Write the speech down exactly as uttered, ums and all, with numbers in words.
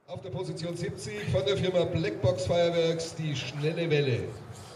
Auf der Position siebzig von der Firma Blackbox Fireworks die schnelle Welle.